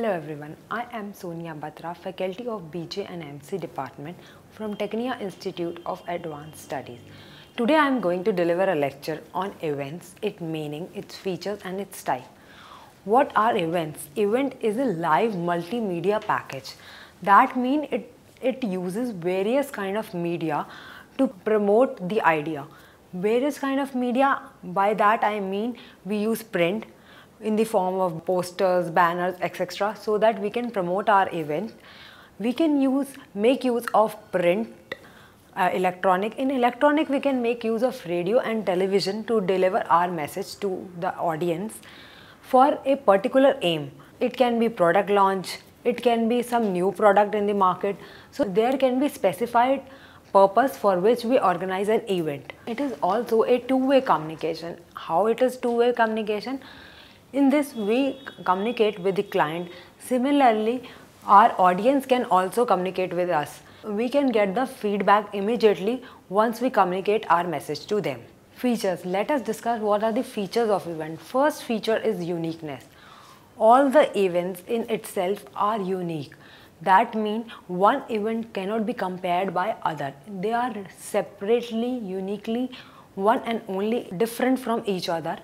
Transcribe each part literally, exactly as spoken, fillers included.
Hello everyone, I am Sonia Batra, faculty of B J and M C department from Technia Institute of Advanced Studies. Today I am going to deliver a lecture on events, its meaning, its features and its type. What are events? Event is a live multimedia package. That means it, it uses various kind of media to promote the idea. Various kind of media, by that I mean we use print in the form of posters, banners, et cetera, so that we can promote our event. We can use make use of print, uh, electronic. In electronic, we can make use of radio and television to deliver our message to the audience for a particular aim. It can be product launch, it can be some new product in the market. So there can be specified purpose for which we organize an event. It is also a two-way communication. How it is two-way communication? In this, we communicate with the client. Similarly, our audience can also communicate with us. We can get the feedback immediately once we communicate our message to them. Features. Let us discuss what are the features of event. First feature is uniqueness. All the events in itself are unique. That means one event cannot be compared by other. They are separately, uniquely, one and only different from each other.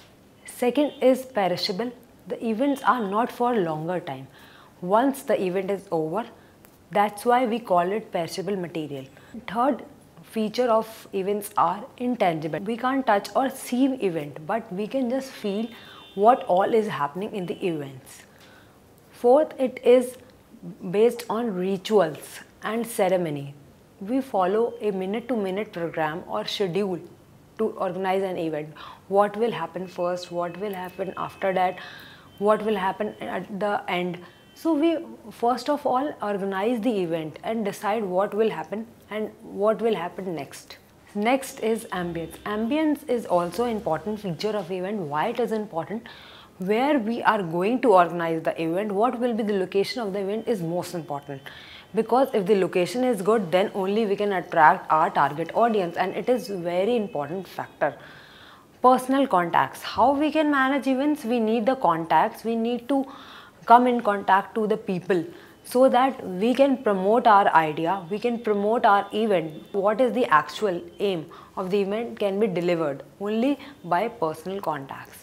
Second is perishable. The events are not for longer time. Once the event is over, that's why we call it perishable material. Third feature of events are intangible. We can't touch or see event, but we can just feel what all is happening in the events. Fourth, it is based on rituals and ceremony. We follow a minute to minute program or schedule to organize an event. What will happen first, what will happen after that, what will happen at the end. So we first of all organize the event and decide what will happen and what will happen next. Next is ambience. Ambience is also an important feature of event. Why it is important? Where we are going to organize the event, what will be the location of the event is most important. Because if the location is good, then only we can attract our target audience, and it is very important factor. Personal contacts. How we can manage events? We need the contacts. We need to come in contact to the people so that we can promote our idea, we can promote our event. What is the actual aim of the event can be delivered only by personal contacts.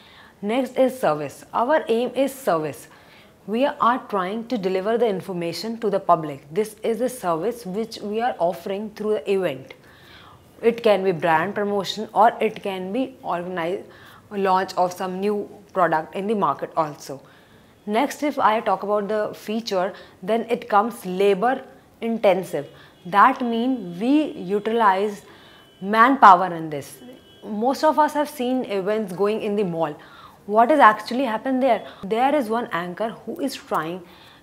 Next is service. Our aim is service. We are trying to deliver the information to the public. This is a service which we are offering through the event. It can be brand promotion or it can be organized launch of some new product in the market also. Next, if I talk about the feature, then it comes labor intensive. That means we utilize manpower in this. Most of us have seen events going in the mall. What is actually happened there? There is one anchor who is trying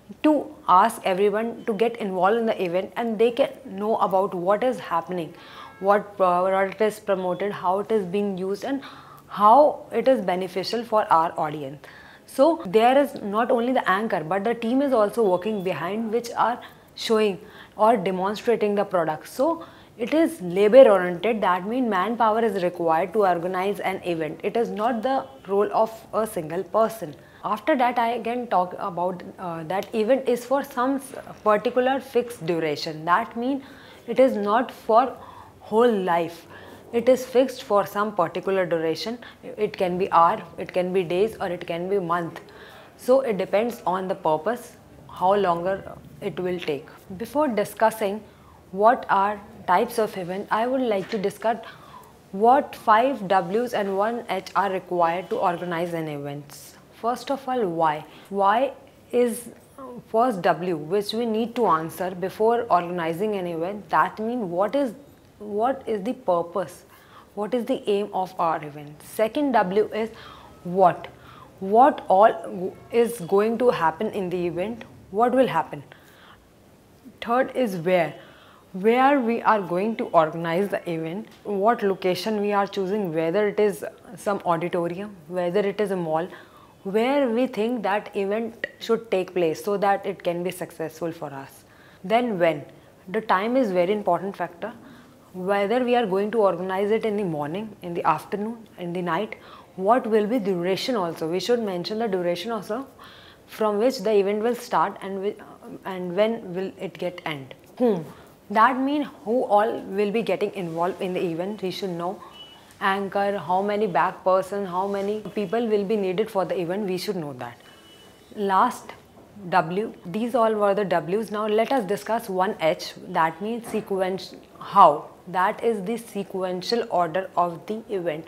to ask everyone to get involved in the event, and they can know about what is happening, what product is promoted, how it is being used and how it is beneficial for our audience. So there is not only the anchor, but the team is also working behind, which are showing or demonstrating the product. So it is labor oriented. That means manpower is required to organize an event. It is not the role of a single person. After that, I can talk about uh, that event is for some particular fixed duration. That means it is not for whole life. It is fixed for some particular duration. It can be hour, it can be days, or it can be month. So it depends on the purpose, how longer it will take. Before discussing what are types of event, I would like to discuss what five W's and one H are required to organize an event. First of all, why. Why is first W, which we need to answer before organizing an event. That means what is what is the purpose, what is the aim of our event. Second W is what. What all is going to happen in the event, what will happen. Third is where. Where we are going to organize the event, what location we are choosing, whether it is some auditorium, whether it is a mall, where we think that event should take place so that it can be successful for us. Then when. The time is very important factor. Whether we are going to organize it in the morning, in the afternoon, in the night, what will be duration also. We should mention the duration also. from which the event will start and, will, and when will it get end. Whom? That means who all will be getting involved in the event. We should know anchor, how many back person, how many people will be needed for the event. We should know that. Last, W. These all were the W's. Now let us discuss one H. That means sequence. How? That is the sequential order of the event.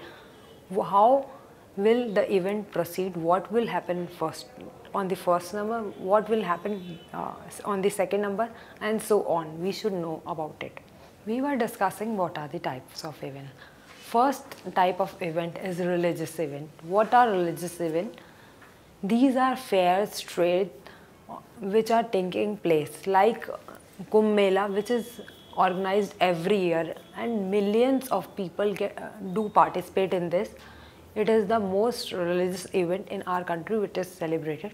How will the event proceed? What will happen first on the first number? What will happen uh, on the second number? And so on. We should know about it. We were discussing what are the types of event. First type of event is religious event. What are religious event? These are fairs, trade, which are taking place, like Kumbh Mela, which is organized every year, and millions of people get, uh, do participate in this. It is the most religious event in our country which is celebrated.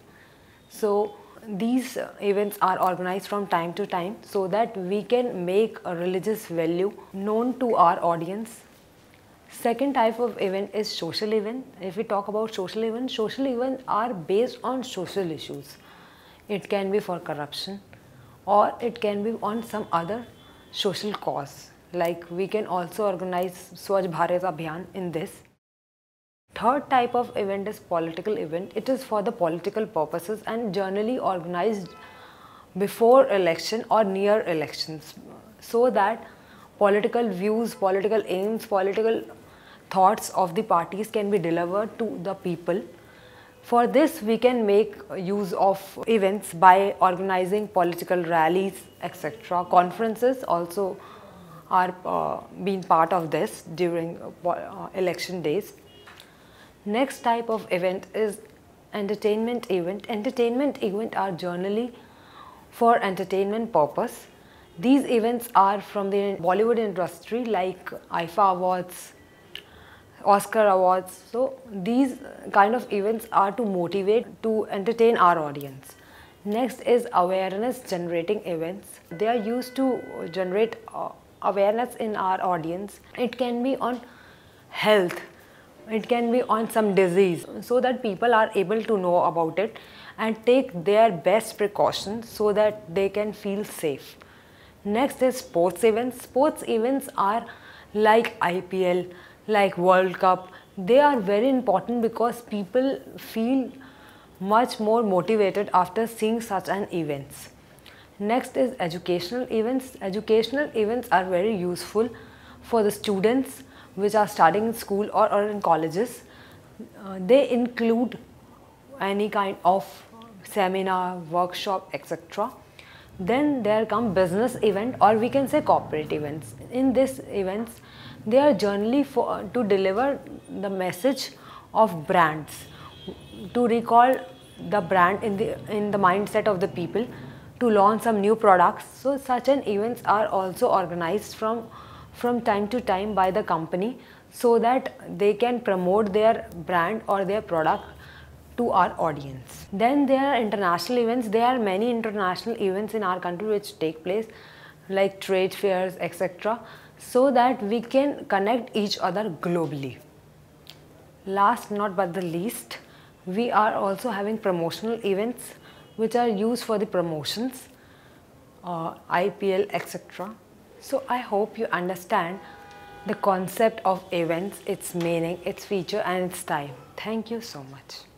So these uh, events are organized from time to time so that we can make a religious value known to our audience. Second type of event is social event. If we talk about social events, social events are based on social issues. It can be for corruption or it can be on some other social cause. Like we can also organize Swachh Bharat Abhiyan in this. Third type of event is political event. It is for the political purposes and generally organized before election or near elections so that political views, political aims, political thoughts of the parties can be delivered to the people. For this, we can make use of events by organizing political rallies, et cetera. Conferences also are uh, being part of this during uh, election days. Next type of event is entertainment event. Entertainment event are generally for entertainment purpose. These events are from the Bollywood industry like I F A Awards, Oscar Awards. So these kind of events are to motivate, to entertain our audience. Next is awareness generating events. They are used to generate uh, awareness in our audience. It can be on health, it can be on some disease, so that people are able to know about it and take their best precautions so that they can feel safe. Next is sports events. Sports events are like I P L, like World Cup. They are very important because people feel much more motivated after seeing such an events. Next is educational events. Educational events are very useful for the students which are studying in school or, or in colleges. Uh, they include any kind of seminar, workshop, et cetera. Then there come business event, or we can say corporate events. In these events, they are generally for, to deliver the message of brands, to recall the brand in the, in the mindset of the people, to launch some new products. So such an events are also organized from, from time to time by the company so that they can promote their brand or their product to our audience. Then there are international events. There are many international events in our country which take place like trade fairs, et cetera, so that we can connect each other globally. Last not but the least, we are also having promotional events which are used for the promotions, uh, I P L, et cetera. So I hope you understand the concept of events, its meaning, its feature and its time. Thank you so much.